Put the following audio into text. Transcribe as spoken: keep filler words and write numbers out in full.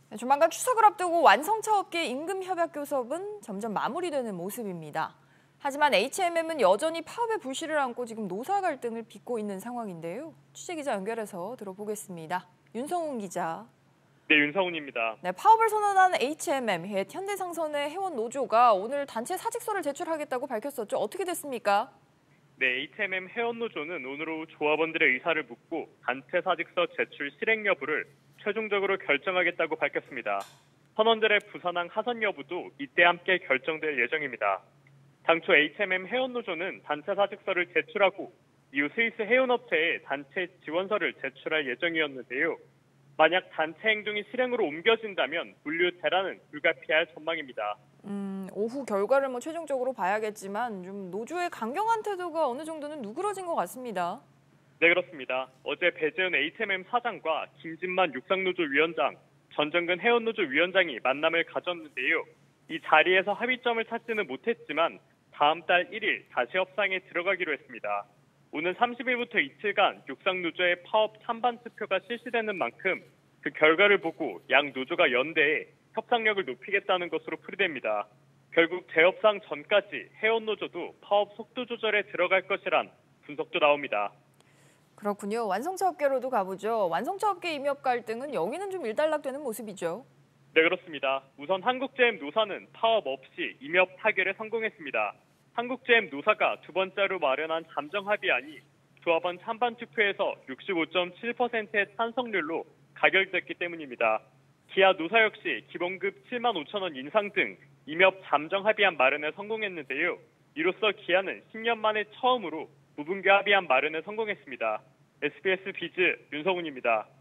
네, 조만간 추석을 앞두고 완성차 업계 임금 협약 교섭은 점점 마무리되는 모습입니다. 하지만 에이치엠엠은 여전히 파업의 불씨를 안고 지금 노사 갈등을 빚고 있는 상황인데요. 취재기자 연결해서 들어보겠습니다. 윤성훈 기자. 네, 윤성훈입니다. 네, 파업을 선언한 에이치엠엠, 옛 현대상선의 회원 노조가 오늘 단체 사직서를 제출하겠다고 밝혔었죠. 어떻게 됐습니까? 네, 에이치엠엠 회원 노조는 오늘 오후 조합원들의 의사를 묻고 단체 사직서 제출 실행 여부를 최종적으로 결정하겠다고 밝혔습니다. 선원들의 부산항 하선 여부도 이때 함께 결정될 예정입니다. 당초 에이치엠엠 회원 노조는 단체 사직서를 제출하고 이후 스위스 해운업체에 단체 지원서를 제출할 예정이었는데요. 만약 단체 행동이 실행으로 옮겨진다면 물류 대란은 불가피할 전망입니다. 음, 오후 결과를 뭐 최종적으로 봐야겠지만 좀 노조의 강경한 태도가 어느 정도는 누그러진 것 같습니다. 네, 그렇습니다. 어제 배재은 에이치엠엠 사장과 김진만 육상노조 위원장, 전정근 해운노조 위원장이 만남을 가졌는데요. 이 자리에서 합의점을 찾지는 못했지만 다음 달 일 일 다시 협상에 들어가기로 했습니다. 오는 삼십 일부터 이틀간 육상노조의 파업 찬반 투표가 실시되는 만큼 그 결과를 보고 양 노조가 연대해 협상력을 높이겠다는 것으로 풀이됩니다. 결국 재협상 전까지 해운노조도 파업 속도 조절에 들어갈 것이란 분석도 나옵니다. 그렇군요. 완성차 업계로도 가보죠. 완성차 업계 임협 갈등은 여기는 좀 일단락되는 모습이죠. 네, 그렇습니다. 우선 한국제엠 노사는 파업 없이 임협 타결에 성공했습니다. 한국제엠 노사가 두 번째로 마련한 잠정 합의안이 조합원 찬반 투표에서 육십오 점 칠 퍼센트의 찬성률로 가결됐기 때문입니다. 기아 노사 역시 기본급 칠만 오천 원 인상 등 임협 잠정 합의안 마련에 성공했는데요. 이로써 기아는 십 년 만에 처음으로 무분괴 합의안 마련에 성공했습니다. 에스비에스 비즈 윤성훈입니다.